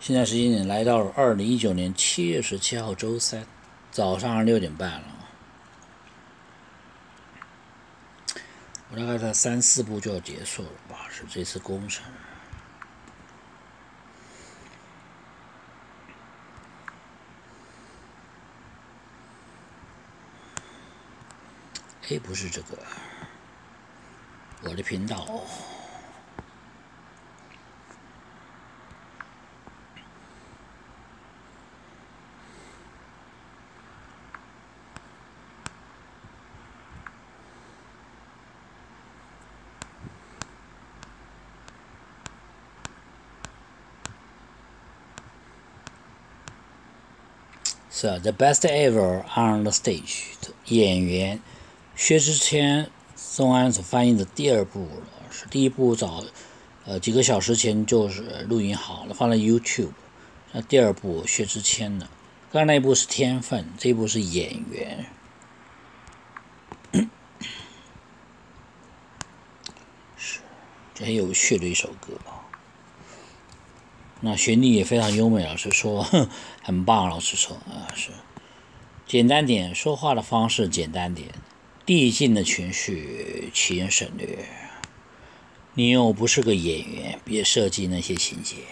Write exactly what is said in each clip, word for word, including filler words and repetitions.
现在时间点来到了二零一九年七月十七号周三早上六点半了。我大概在三四步就要结束了吧，是这次工程。哎，不是这个，我的频道。是啊 ，The Best Ever on the Stage 演员薛之谦、宋安所翻译的第二部了，是第一部早呃几个小时前就是录音好了，放了 YouTube。那第二部薛之谦的，刚才那一部是天分，这一部是演员。是，这很有趣的一首歌。那旋律也非常优美，老师说很棒，老师说啊是，简单点，说话的方式简单点，递进的情绪请省略。你又不是个演员，别设计那些情节。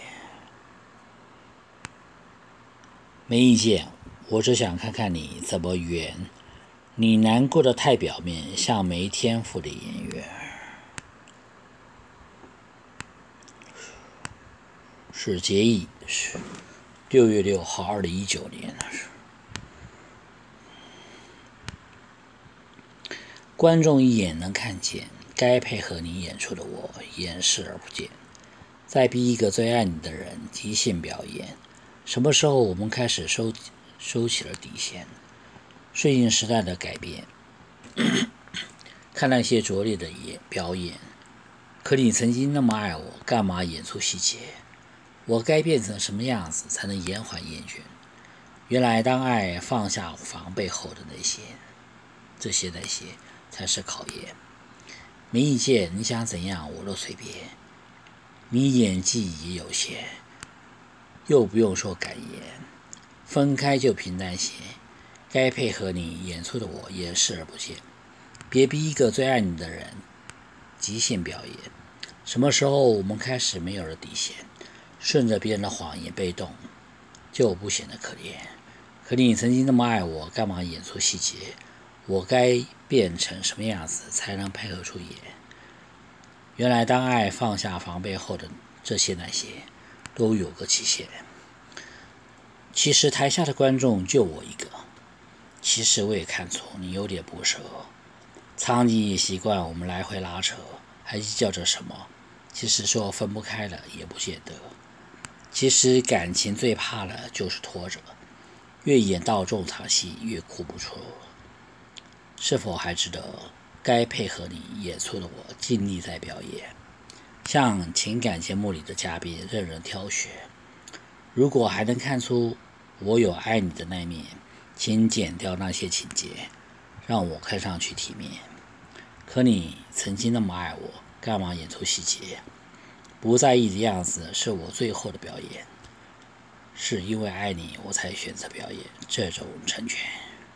没意见，我只想看看你怎么圆。你难过的太表面，像没天赋的演员。是结义，是六月六号，二零一九年。观众一眼能看见，该配合你演出的我掩饰而不见。再逼一个最爱你的人即兴表演。什么时候我们开始收收起了底线，顺应时代的改变？看那些拙劣的演表演。可你曾经那么爱我，干嘛演出细节？我该变成什么样子才能延缓厌倦？原来当爱放下防备后的那些，这些那些才是考验。没意见，你想怎样我都随便。你演技也有限，又不用说感言，分开就平淡些。该配合你演出的我掩饰而不见。别逼一个最爱你的人即兴表演。什么时候我们开始没有了底线？顺着别人的谎言被动，就不显得可怜。可你曾经那么爱我，干嘛演出细节？我该变成什么样子才能配合出演？原来当爱放下防备后的这些那些，都有个期限。其实台下的观众就我一个，其实我也看错，你有点不舍。长期习惯我们来回拉扯，还计较着什么？其实说分不开了也不见得。其实感情最怕的就是拖着，越演到中场戏越哭不出。是否还值得该配合你演出的我尽力在表演？像情感节目里的嘉宾任人挑选。如果还能看出我有爱你的那一面，请剪掉那些情节，让我看上去体面。可你曾经那么爱我，干嘛演出细节？不在意的样子是我最后的表演。是因为爱你，我才选择表演这种成全。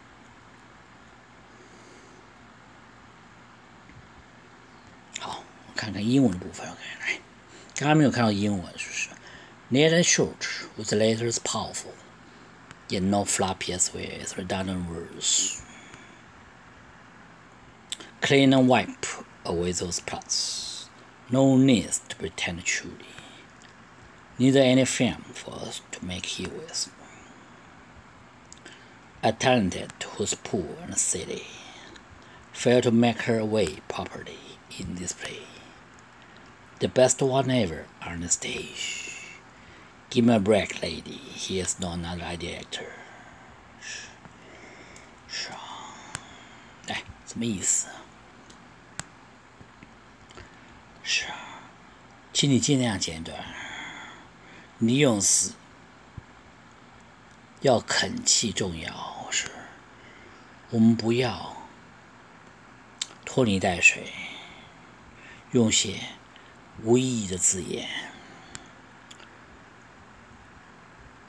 好，我看看英文的部分。OK， 来，刚刚没有看到英文，是不是 ？Neat and short, with the letters powerful, yet no floppy as well as redundant words. Clean and wipe away those plots. No need to pretend truly. Neither any film for us to make here with. A talented who's poor and silly failed to make her way properly in this play. The best one ever on the stage. Give me a break, lady. He is not another idea actor. 是啊，哎，什么意思？是啊，请你尽量简短。你用词要恳气重要，是。我们不要拖泥带水，用些无意义的字眼。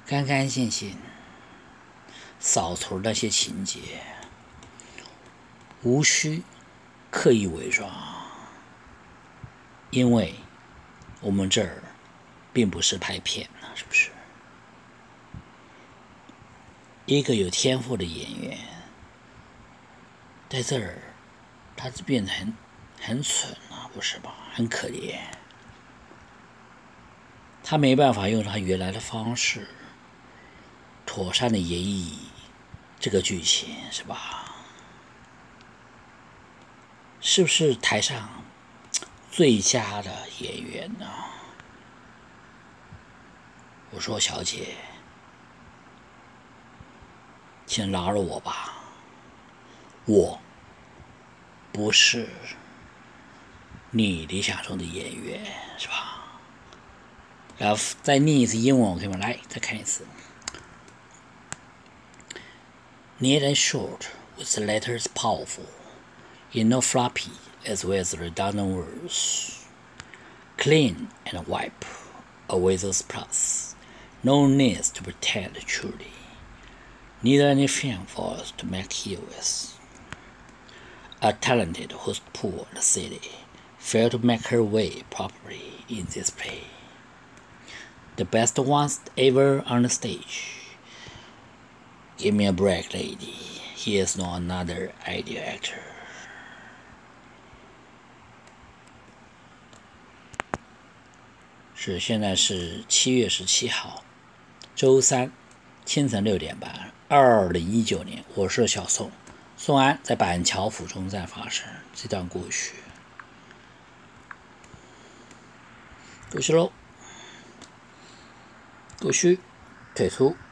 干干净净，扫除那些情节，无需刻意伪装，因为我们这儿并不是拍片呢，是不是？一个有天赋的演员，在这儿，他就变得很很蠢啊，不是吧？很可怜，他没办法用他原来的方式，妥善的演绎这个剧情，是吧？是不是台上最佳的演员呢？我说，小姐，请饶了我吧，我不是你理想中的演员，是吧？然后再念一次英文，我可以吗？来，再看一次。Neat and short, with the letters powerful, in no floppy as well as redundant words. Clean and wipe away those plus. No need to pretend truly. Neither anything for us to make here with. A talented who's poor in the city failed to make her way properly in this play. The best ones ever on the stage. Give me a break, lady. He is not another ideal actor. 是，现在是七月十七号，周三清晨六点半，二零一九年，我是小宋。宋安在板桥府中站发生这段过去，过去喽，过去退出。